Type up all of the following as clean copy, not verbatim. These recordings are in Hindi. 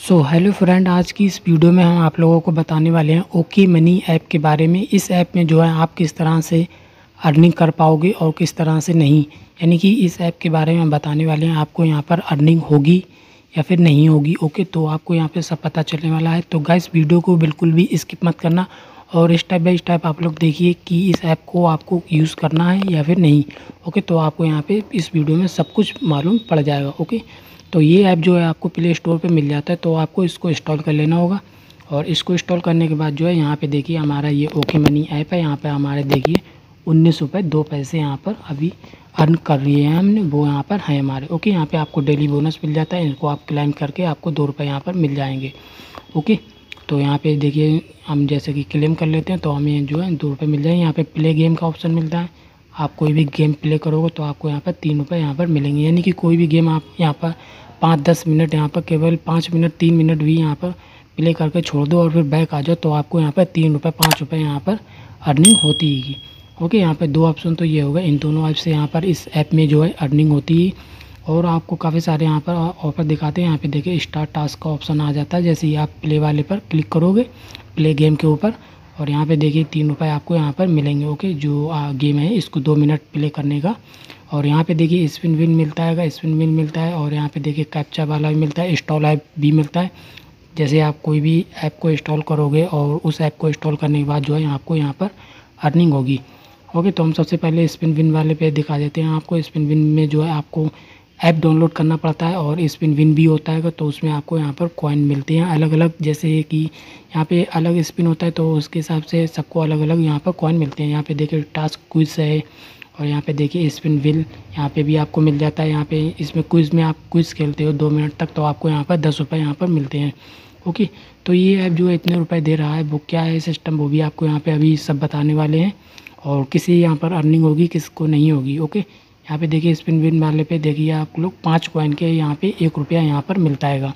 सो हेलो फ्रेंड, आज की इस वीडियो में हम आप लोगों को बताने वाले हैं ओके मनी ऐप के बारे में। इस ऐप में जो है आप किस तरह से अर्निंग कर पाओगे और किस तरह से नहीं, यानी कि इस ऐप के बारे में हम बताने वाले हैं। आपको यहाँ पर अर्निंग होगी या फिर नहीं होगी, ओके, तो आपको यहाँ पे सब पता चलने वाला है। तो गाइस, वीडियो को बिल्कुल भी स्किप मत करना और स्टेप बाय स्टेप आप लोग देखिए कि इस ऐप को आपको यूज़ करना है या फिर नहीं, ओके। तो आपको यहाँ पे इस वीडियो में सब कुछ मालूम पड़ जाएगा, ओके। तो ये ऐप जो है आपको प्ले स्टोर पे मिल जाता है, तो आपको इसको इंस्टॉल कर लेना होगा। और इसको इंस्टॉल करने के बाद जो है यहाँ पे देखिए हमारा ये ओके मनी ऐप है। यहाँ पे हमारे देखिए 19 रुपये 2 पैसे यहाँ पर अभी अर्न कर लिए हैं हमने, वो यहाँ पर है हमारे, ओके। यहाँ पे आपको डेली बोनस मिल जाता है, इनको आप क्लाइम करके आपको 2 रुपये यहाँ पर मिल जाएंगे, ओके। तो यहाँ पे देखिए हम जैसे कि क्लेम कर लेते हैं तो हमें जो है 2 रुपये मिल जाएंगे। यहाँ पे प्ले गेम का ऑप्शन मिलता है, आप कोई भी गेम प्ले करोगे तो आपको यहाँ पर 3 रुपये यहाँ पर मिलेंगे। यानी कि कोई भी गेम आप यहाँ पर 5-10 मिनट, यहाँ पर केवल 5 मिनट 3 मिनट भी यहाँ पर प्ले करके छोड़ दो और फिर बैक आ जाओ तो आपको यहाँ पर 3 रुपये 5 रुपये यहाँ पर अर्निंग होती है, ओके। यहाँ पे 2 ऑप्शन तो ये होगा, इन दोनों ऐप से यहाँ पर इस ऐप में जो है अर्निंग होती है। और आपको काफ़ी सारे यहाँ पर ऑफर दिखाते हैं। यहाँ पे देखिए स्टार्ट टास्क का ऑप्शन आ जाता है, जैसे ही आप प्ले वाले पर क्लिक करोगे, प्ले गेम के ऊपर, और यहाँ पे देखिए 3 रुपये आपको यहाँ पर मिलेंगे, ओके। जो गेम है इसको 2 मिनट प्ले करने का। और यहाँ पे देखिए स्पिन विन मिलता है, स्पिन विन मिलता है। और यहाँ पे देखिए कैप्चा वाला भी मिलता है, इंस्टॉल ऐप भी मिलता है। जैसे आप कोई भी ऐप को इंस्टॉल करोगे और उस ऐप को इंस्टॉल करने के बाद जो है आपको यहाँ पर अर्निंग होगी, ओके। तो हम सबसे पहले स्पिन विन वाले पे दिखा देते हैं आपको। स्पिन विन में जो है आपको ऐप डाउनलोड करना पड़ता है और स्पिन विन भी होता है, तो उसमें आपको यहाँ पर कॉइन मिलते हैं अलग अलग। जैसे कि यहाँ पे अलग स्पिन होता है तो उसके हिसाब से सबको अलग अलग यहाँ पर कॉइन मिलते हैं। यहाँ पे देखिए टास्क क्विज है, और यहाँ पे देखिए स्पिन विल यहाँ पे भी आपको मिल जाता है। यहाँ पे इसमें क्विज़ में आप क्विज़ खेलते हो 2 मिनट तक तो आपको यहाँ पर 10 रुपये यहाँ पर मिलते हैं, ओके। तो ये ऐप जो है इतने रुपए दे रहा है, वो क्या है सिस्टम वो भी आपको यहाँ पे अभी सब बताने वाले हैं। और किसी यहाँ पर अर्निंग होगी, किसको नहीं होगी, ओके। यहाँ पे देखिए स्पिन विन वाले पे देखिए आप लोग 5 कॉइन के यहाँ पे 1 रुपया यहाँ पर मिलता है।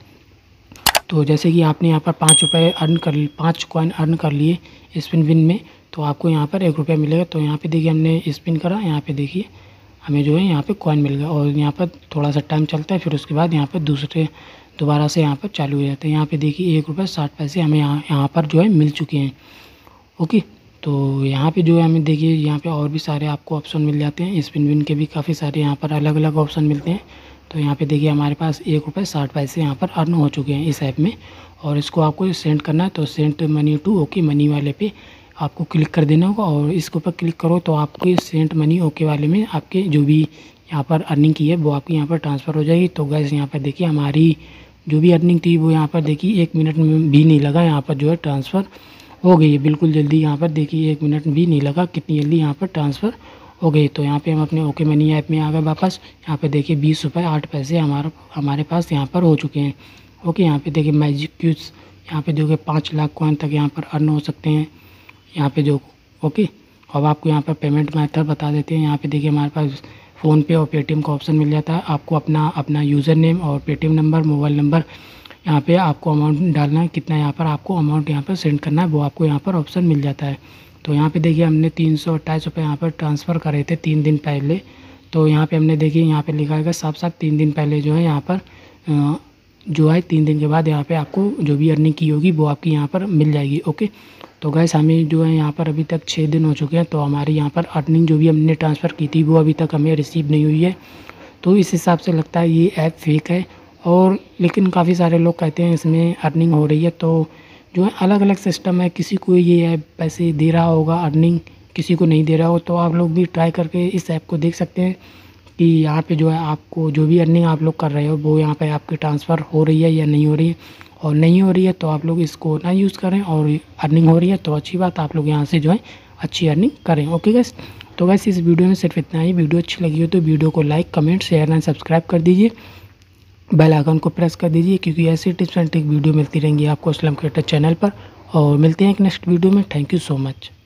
तो जैसे कि आपने यहाँ पर 5 रुपये अर्न कर लिए, 5 कॉइन अर्न कर लिए स्पिन विन में, तो आपको यहाँ पर 1 रुपया मिलेगा। तो यहाँ पे देखिए हमने स्पिन करा, यहाँ पे देखिए हमें जो है यहाँ पे कॉइन मिल गया। और यहाँ पर थोड़ा सा टाइम चलता है, फिर उसके बाद यहाँ पर दोबारा से यहाँ पर चालू हो जाते हैं। यहाँ पे देखिए 1 रुपये 60 पैसे हमें यहाँ पर जो है मिल चुके हैं, ओके। तो यहाँ पे जो है हमें देखिए यहाँ पे और भी सारे आपको ऑप्शन मिल जाते हैं। स्पिन विन के भी काफ़ी सारे यहाँ पर अलग अलग ऑप्शन मिलते हैं। तो यहाँ पे देखिए हमारे पास 1 रुपये 60 पैसे यहाँ पर अर्न हो चुके हैं इस ऐप में। और इसको आपको सेंड करना है, तो send money to okay money वाले पे आपको क्लिक कर देना होगा। और इसके ऊपर क्लिक करो तो आपके सेंड मनी ओके वाले में आपके जो भी यहाँ पर अर्निंग की है वो आपकी यहाँ पर ट्रांसफ़र हो जाएगी। तो गैस यहाँ पर देखिए हमारी जो भी अर्निंग थी वो यहाँ पर देखिए 1 मिनट में भी नहीं लगा, यहाँ पर जो है ट्रांसफ़र हो गई है बिल्कुल जल्दी। यहाँ पर देखिए 1 मिनट भी नहीं लगा, कितनी जल्दी यहाँ पर ट्रांसफ़र हो गई। तो यहाँ पे हम अपने ओके मनी ऐप में आ गए वापस। यहाँ पे देखिए 20 रुपये 8 पैसे हमारे पास यहाँ पर हो चुके हैं, ओके। यहाँ पे देखिए मैजिक क्यूज, यहाँ पे देखिए 5 लाख कॉइन तक यहाँ पर अर्न हो सकते हैं यहाँ पे जो, ओके। अब आपको यहाँ पर पेमेंट मेथड बता देते हैं। यहाँ पे देखिए हमारे पास फ़ोनपे और पेटीएम का ऑप्शन मिल जाता है। आपको अपना यूज़र नेम और पेटीएम नंबर, मोबाइल नंबर, यहाँ पे आपको अमाउंट डालना है, कितना यहाँ पर आपको अमाउंट यहाँ पर सेंड करना है वो आपको यहाँ पर ऑप्शन मिल जाता है। तो यहाँ पे देखिए हमने 328 रुपये यहाँ पर ट्रांसफ़र करे थे 3 दिन पहले। तो यहाँ पे हमने देखिए यहाँ पे लिखा है साफ 3 दिन पहले जो है यहाँ पर जो है 3 दिन के बाद यहाँ पे आपको जो भी अर्निंग की होगी वो आपकी यहाँ पर मिल जाएगी, ओके। तो गैस हमें जो है यहाँ पर अभी तक 6 दिन हो चुके हैं, तो हमारी यहाँ पर अर्निंग जो भी हमने ट्रांसफ़र की थी वो अभी तक हमें रिसीव नहीं हुई है। तो इस हिसाब से लगता है ये ऐप फेक है। और लेकिन काफ़ी सारे लोग कहते हैं इसमें अर्निंग हो रही है। तो जो है अलग अलग सिस्टम है, किसी को ये ऐप पैसे दे रहा होगा अर्निंग, किसी को नहीं दे रहा हो। तो आप लोग भी ट्राई करके इस ऐप को देख सकते हैं कि यहाँ पे जो है आपको जो भी अर्निंग आप लोग कर रहे हो वो यहाँ पे आपकी ट्रांसफ़र हो रही है या नहीं हो रही है। और नहीं हो रही है तो आप लोग इसको ना यूज़ करें, और अर्निंग हो रही है तो अच्छी बात, आप लोग यहाँ से जो है अच्छी अर्निंग करें, ओके गैस। तो गैस इस वीडियो में सिर्फ इतना ही। वीडियो अच्छी लगी हो तो वीडियो को like, comment, share and subscribe कर दीजिए। बेल आइकन को प्रेस कर दीजिए, क्योंकि ऐसी टिप्स एंड ट्रिक वीडियो मिलती रहेंगी आपको असलम क्रिएटर चैनल पर। और मिलते हैं एक नेक्स्ट वीडियो में। Thank you so much.